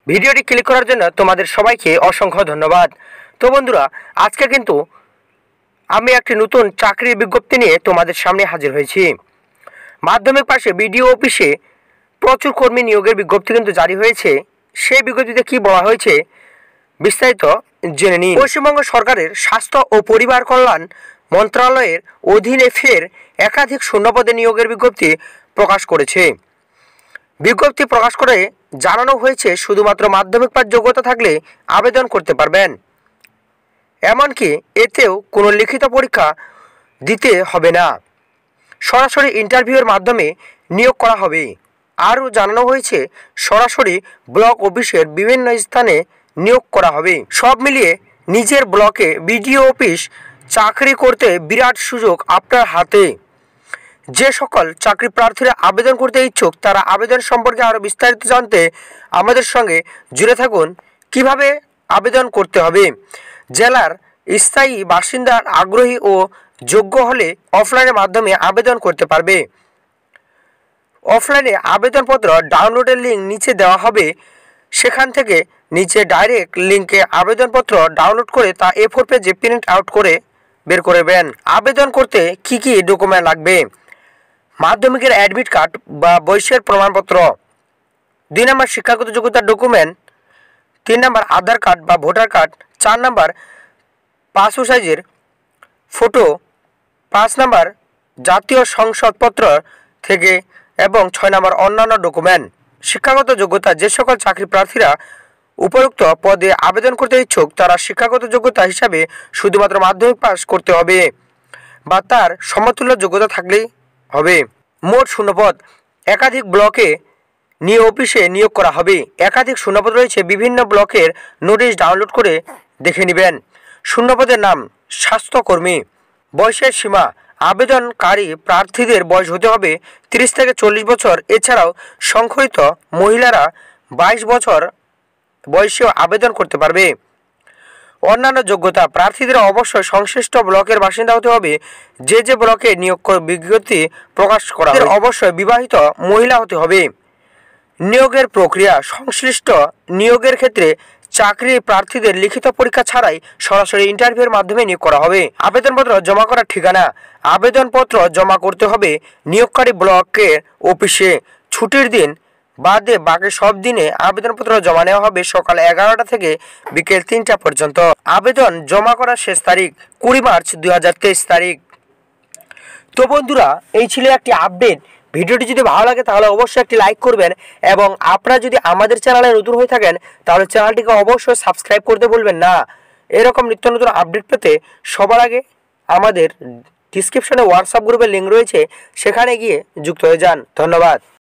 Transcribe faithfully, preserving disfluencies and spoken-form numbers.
ভিডিওটি ক্লিক করার জন্য তোমাদের সবাইকে অসংখ্য ধন্যবাদ। তো বন্ধুরা, আজকে কিন্তু আমি একটি নতুন চাকরির বিজ্ঞপ্তি নিয়ে তোমাদের সামনে হাজির হয়েছি। মাধ্যমিক পাশে বিডিও অফিসে প্রচুর কর্মী নিয়োগের বিজ্ঞপ্তি কিন্তু জারি হয়েছে। সেই বিজ্ঞপ্তিতে কি বলা হয়েছে বিস্তারিত জেনে নিন। পশ্চিমবঙ্গ সরকারের স্বাস্থ্য ও পরিবার কল্যাণ মন্ত্রণালয়ের অধীনে ফের একাধিক শূন্যপদে নিয়োগের বিজ্ঞপ্তি প্রকাশ করেছে। বিজ্ঞপ্তি প্রকাশ করে জানানো হয়েছে শুধুমাত্র মাধ্যমিক পাস যোগ্যতা থাকলে আবেদন করতে পারবেন। এমনকি এতেও কোনো লিখিত পরীক্ষা দিতে হবে না, সরাসরি ইন্টারভিউয়ের মাধ্যমে নিয়োগ করা হবে। আরও জানানো হয়েছে সরাসরি ব্লক অফিসের বিভিন্ন স্থানে নিয়োগ করা হবে। সব মিলিয়ে নিজের ব্লকে বিডিও অফিস চাকরি করতে বিরাট সুযোগ আপনার হাতে। যে সকল চাকরি প্রার্থীরা আবেদন করতে ইচ্ছুক তারা আবেদন সম্পর্কে আরও বিস্তারিত জানতে আমাদের সঙ্গে জুড়ে থাকুন। কিভাবে আবেদন করতে হবে? জেলার স্থায়ী বাসিন্দার আগ্রহী ও যোগ্য হলে অফলাইনের মাধ্যমে আবেদন করতে পারবে। অফলাইনে আবেদনপত্র ডাউনলোডের লিঙ্ক নিচে দেওয়া হবে। সেখান থেকে নিচে ডাইরেক্ট লিঙ্কে আবেদনপত্র ডাউনলোড করে তা এ ফোর পেজে প্রিন্ট আউট করে বের করবেন। আবেদন করতে কি কি ডকুমেন্ট লাগবে? মাধ্যমিকের অ্যাডমিট কার্ড বা বয়সের প্রমাণপত্র, দুই নম্বর শিক্ষাগত যোগ্যতার ডকুমেন্ট, তিন নম্বর আধার কার্ড বা ভোটার কার্ড, চার নম্বর পাসপোর্ট সাইজের ফটো, পাঁচ নম্বর জাতীয় সংসদপত্র থেকে এবং ছয় নম্বর অন্যান্য ডকুমেন্ট। শিক্ষাগত যোগ্যতা, যে সকল চাকরি প্রার্থীরা উপরোক্ত পদে আবেদন করতে ইচ্ছুক তারা শিক্ষাগত যোগ্যতা হিসাবে শুধুমাত্র মাধ্যমিক পাস করতে হবে বা তার সমতুল্য যোগ্যতা থাকলেই হবে। মোট শূন্যপদ, একাধিক ব্লকে নিয়ে অফিসে নিয়োগ করা হবে। একাধিক শূন্যপদ রয়েছে, বিভিন্ন ব্লকের নোটিশ ডাউনলোড করে দেখে নেবেন। শূন্যপদের নাম স্বাস্থ্যকর্মী। বয়সের সীমা, আবেদনকারী প্রার্থীদের বয়স হতে হবে তিরিশ থেকে চল্লিশ বছর। এছাড়াও সংখ্যায়িত মহিলারা বাইশ বছর বয়সেও আবেদন করতে পারবে। অন্যান্য যোগ্যতা, প্রার্থীদের অবশ্যই সংশ্লিষ্ট ব্লকের বাসিন্দা হতে হবে। যে যে ব্লকে নিয়োগ বিজ্ঞপ্তি প্রকাশ করা হবে অবশ্যই বিবাহিত মহিলা হতে হবে। নিয়োগের প্রক্রিয়া, সংশ্লিষ্ট নিয়োগের ক্ষেত্রে চাকরি প্রার্থীদের লিখিত পরীক্ষা ছাড়াই সরাসরি ইন্টারভিউয়ের মাধ্যমে নিয়োগ করা হবে। আবেদনপত্র জমা করার ঠিকানা, আবেদনপত্র জমা করতে হবে নিয়োগকারী ব্লকের অফিসে। ছুটির দিন বাদে বাকি সব দিনে আবেদনপত্র জমা নেওয়া হবে সকাল এগারোটা থেকে বিকেল তিনটা পর্যন্ত। আবেদন জমা করার শেষ তারিখ কুড়ি মার্চ দুই হাজার তেইশ তারিখ। তো বন্ধুরা, এই ছিল একটি আপডেট। ভিডিওটি যদি ভালো লাগে তাহলে অবশ্যই একটি লাইক করবেন এবং আপনারা যদি আমাদের চ্যানেলে নতুন হয়ে থাকেন তাহলে চ্যানেলটিকে অবশ্যই সাবস্ক্রাইব করতে ভুলবেন না। এরকম নিত্য নতুন আপডেট পেতে সবার আগে আমাদের ডিসক্রিপশনে হোয়াটসঅ্যাপ গ্রুপের লিঙ্ক রয়েছে, সেখানে গিয়ে যুক্ত হয়ে যান। ধন্যবাদ।